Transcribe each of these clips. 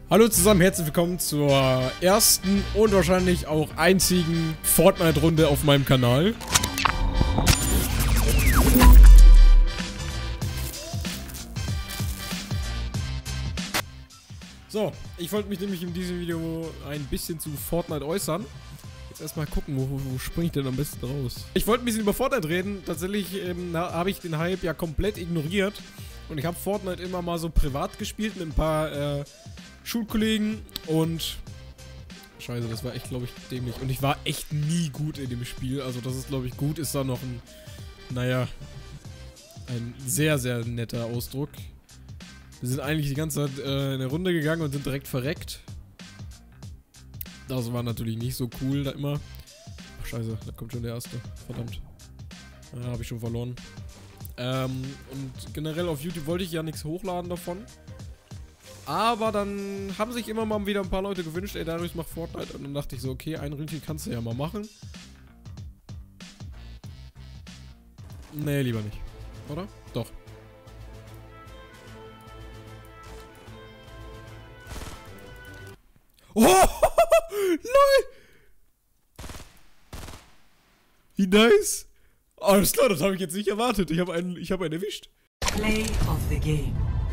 Hallo zusammen, herzlich willkommen zur ersten und wahrscheinlich auch einzigen Fortnite-Runde auf meinem Kanal. So, ich wollte mich nämlich in diesem Video ein bisschen zu Fortnite äußern. Jetzt erstmal gucken, wo springe ich denn am besten raus? Ich wollte ein bisschen über Fortnite reden. Tatsächlich habe ich den Hype ja komplett ignoriert. Und ich habe Fortnite immer mal so privat gespielt mit ein paar Schulkollegen und scheiße, das war echt, glaube ich, dämlich. Und ich war echt nie gut in dem Spiel. Also das ist, glaube ich, gut ist da noch ein, naja, ein sehr, sehr netter Ausdruck. Wir sind eigentlich die ganze Zeit in eine Runde gegangen und sind direkt verreckt. Das war natürlich nicht so cool da immer. Ach, scheiße, da kommt schon der erste. Verdammt. Da habe ich schon verloren. Und generell auf YouTube wollte ich ja nichts hochladen davon. Aber dann haben sich immer mal wieder ein paar Leute gewünscht, ey, Darius, mach Fortnite. Und dann dachte ich so, okay, ein Ründchen kannst du ja mal machen. Nee, lieber nicht. Oder? Doch. Oh! Lol! Wie nice! Alles klar, das habe ich jetzt nicht erwartet. Ich habe einen erwischt. Play of the game.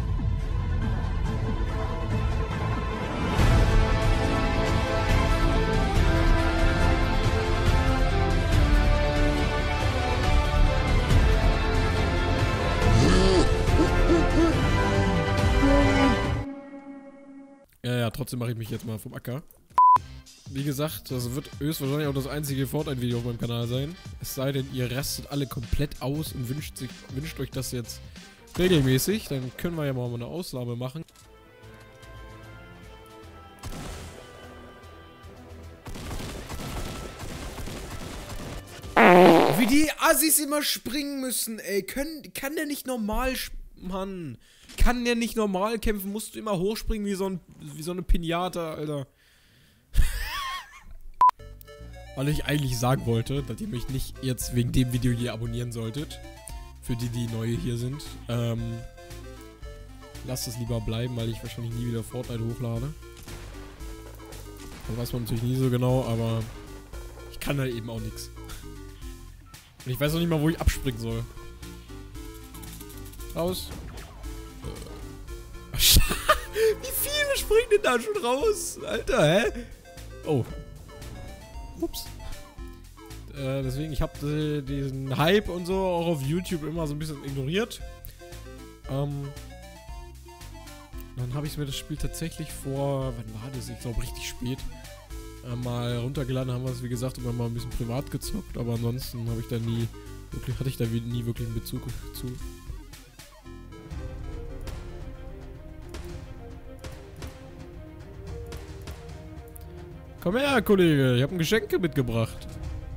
Ja, trotzdem mache ich mich jetzt mal vom Acker. Wie gesagt, das wird höchstwahrscheinlich auch das einzige Fortnite-Video auf meinem Kanal sein. Es sei denn, ihr rastet alle komplett aus und wünscht euch das jetzt regelmäßig. Dann können wir ja mal eine Ausnahme machen. Wie die Assis immer springen müssen, ey. Kann der nicht normal Mann. Kann der nicht normal kämpfen? Musst du immer hochspringen wie so eine Pinata, Alter. Weil ich eigentlich sagen wollte, dass ihr mich nicht jetzt wegen dem Video hier abonnieren solltet. Für die, die neu hier sind. Lasst es lieber bleiben, weil ich wahrscheinlich nie wieder Fortnite hochlade. Das weiß man natürlich nie so genau, aber ich kann halt eben auch nichts. Und ich weiß noch nicht mal, wo ich abspringen soll. Raus. Wie viele springen denn da schon raus? Alter, hä? Oh. Ups. Deswegen, ich habe diesen Hype und so auch auf YouTube immer so ein bisschen ignoriert. Dann habe ich mir das Spiel tatsächlich vor, wann war das? Ich glaube richtig spät. Mal runtergeladen, haben wir es wie gesagt immer mal ein bisschen privat gezockt, aber ansonsten hatte ich da nie wirklich einen Bezug zu. Komm her, Kollege, ich habe ein Geschenk mitgebracht.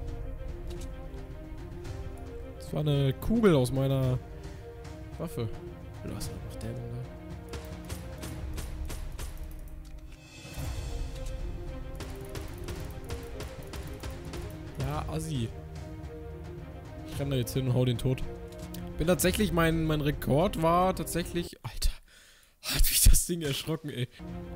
Das war eine Kugel aus meiner Waffe. Was macht der denn da? Ja, Assi. Ich renne da jetzt hin und hau den tot. Bin tatsächlich, mein Rekord war tatsächlich... Alter, hat mich das Ding erschrocken, ey.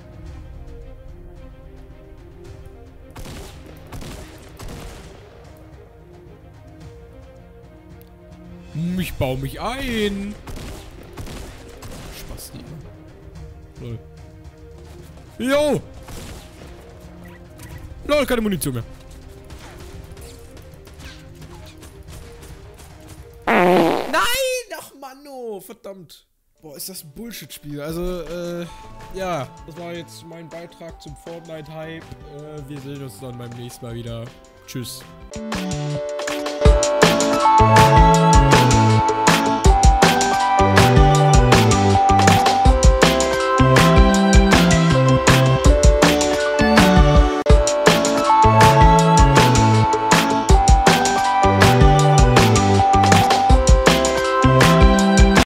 Ich baue mich ein. Spasti. Lol. Jo! Lol, keine Munition mehr. Nein! Ach, Manno! Verdammt. Boah, ist das ein Bullshit-Spiel. Also, ja. Das war jetzt mein Beitrag zum Fortnite-Hype. Wir sehen uns dann beim nächsten Mal wieder. Tschüss.